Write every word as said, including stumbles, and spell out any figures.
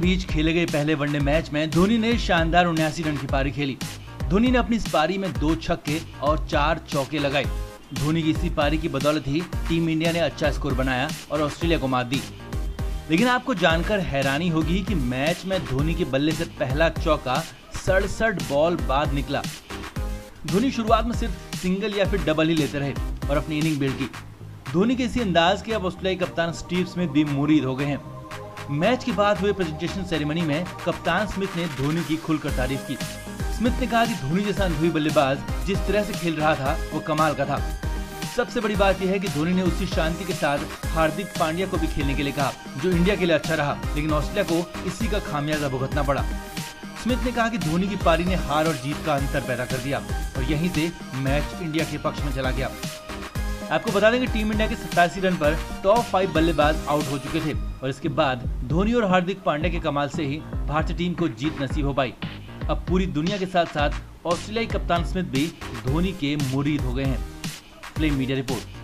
बीच खेले गए पहले वनडे मैच में धोनी ने शानदार उन्यासी रन की पारी खेली। धोनी ने अपनी इस पारी में दो छक्के और चार चौके लगाए। धोनी की इसी पारी की बदौलत ही टीम इंडिया ने अच्छा स्कोर बनाया और ऑस्ट्रेलिया को मात दी। लेकिन आपको जानकर हैरानी होगी कि मैच में धोनी के बल्ले से पहला चौका सड़सठ बॉल बाद निकला। धोनी शुरुआत में सिर्फ सिंगल या फिर डबल ही लेते रहे और अपनी इनिंग बिल्ड की। धोनी के इसी अंदाज के अब ऑस्ट्रेलियाई कप्तान स्टीव स्मिथ भी मुरीद हो गए हैं। मैच के बाद हुए प्रेजेंटेशन सेरेमनी में कप्तान स्मिथ ने धोनी की खुलकर तारीफ की। स्मिथ ने कहा कि धोनी जैसा अनुभवी बल्लेबाज जिस तरह से खेल रहा था वो कमाल का था। सबसे बड़ी बात यह है कि धोनी ने उसी शांति के साथ हार्दिक पांड्या को भी खेलने के लिए कहा, जो इंडिया के लिए अच्छा रहा, लेकिन ऑस्ट्रेलिया को इसी का खामियाजा भुगतना पड़ा। स्मिथ ने कहा कि धोनी की पारी ने हार और जीत का अंतर पैदा कर दिया और यहीं से मैच इंडिया के पक्ष में चला गया। आपको बता दें कि टीम इंडिया के सत्तासी रन पर टॉप फाइव बल्लेबाज आउट हो चुके थे और इसके बाद धोनी और हार्दिक पांड्या के कमाल से ही भारतीय टीम को जीत नसीब हो पाई। अब पूरी दुनिया के साथ साथ ऑस्ट्रेलियाई कप्तान स्मिथ भी धोनी के मुरीद हो गए हैं। Flame media report.